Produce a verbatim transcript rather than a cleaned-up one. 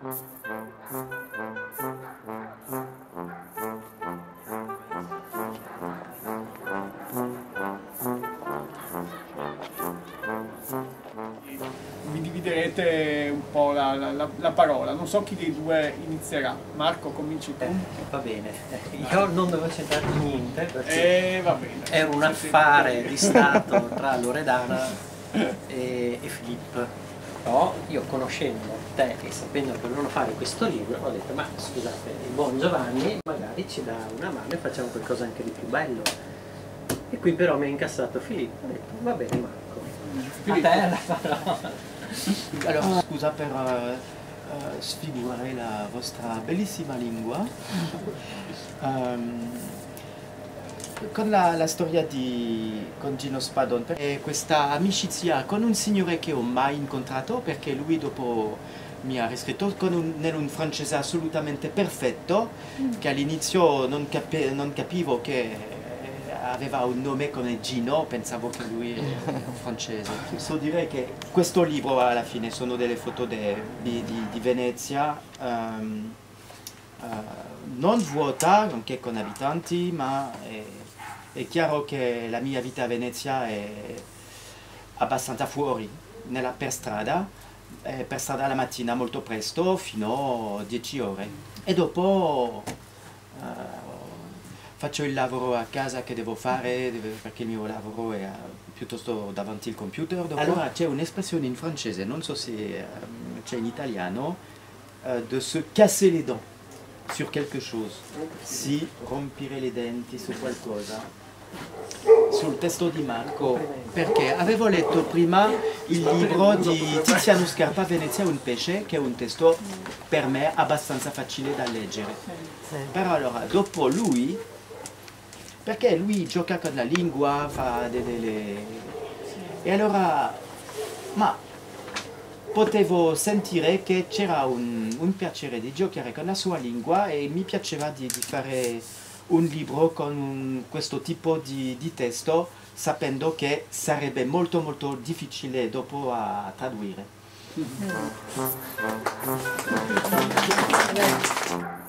Vi dividerete un po' la, la, la parola, non so chi dei due inizierà. Marco, cominci tu. Eh, va bene, io non dovevo c'entrare niente perché Eh, va bene. era un affare di Stato tra Loredana e, e Filippo. Però io, conoscendo te e sapendo che volevano fare questo libro, ho detto: ma scusate, il buon Giovanni magari ci dà una mano e facciamo qualcosa anche di più bello. E qui però mi ha incassato Filippo, ho detto: va bene Marco, Filippo. a te la parola. Allora, scusa per uh, uh, sfigurare la vostra bellissima lingua. Um, con la, la storia di con Gino Spadon e questa amicizia con un signore che ho mai incontrato, perché lui dopo mi ha riscritto con un, in un francese assolutamente perfetto, che all'inizio non, capi, non capivo che aveva un nome come Gino, pensavo che lui era francese. So dire che questo libro alla fine sono delle foto de, di, di, di Venezia, um, uh, non vuota, anche con abitanti, ma è, è chiaro che la mia vita a Venezia è abbastanza fuori, nella, per strada, eh, per strada la mattina molto presto fino a dieci ore. E dopo uh, faccio il lavoro a casa che devo fare, perché il mio lavoro è piuttosto davanti al computer. Dopo. Allora c'è un'espressione in francese, non so se um, c'è in italiano, uh, de se casser les dents sur quelque chose, si rompere le denti su qualcosa. Sul testo di Marco, perché avevo letto prima il libro di Tiziano Scarpa, Venezia un pesce, che è un testo per me abbastanza facile da leggere. Però allora, dopo lui, perché lui gioca con la lingua, fa delle... e allora, ma potevo sentire che c'era un, un piacere di giocare con la sua lingua e mi piaceva di, di fare un libro con un, questo tipo di, di testo, sapendo che sarebbe molto molto difficile dopo a tradurre. Mm.